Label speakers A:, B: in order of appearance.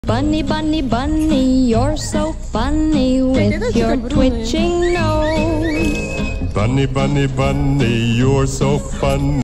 A: Bunny, bunny, bunny, you're so funny with your twitching nose.
B: Bunny, bunny, bunny, you're so funny.